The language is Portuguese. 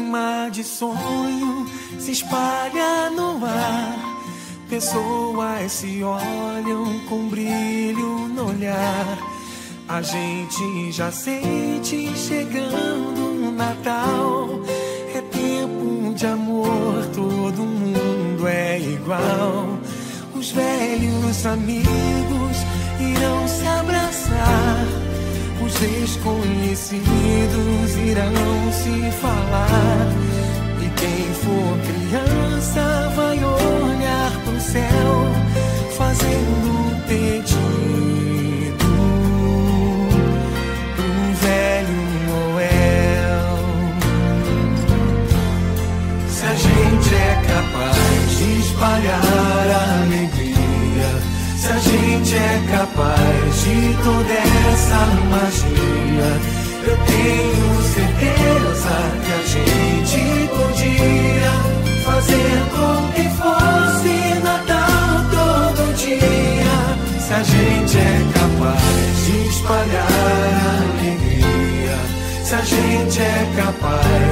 clima de sonho se espalha no ar. Pessoas se olham com brilho no olhar. A gente já sente chegando o Natal. É tempo de amor, todo mundo é igual. Os velhos amigos irão se abraçar. Os desconhecidos irão se falar. E quem for criança vai olhar pro céu, fazendo um pedido pro velho Noel. Se a gente é capaz de espalhar a alegria, se a gente é capaz de toda essa magia, eu tenho certeza que a gente podia fazer com que fosse Natal todo dia. Se a gente é capaz de espalhar a alegria, se a gente é capaz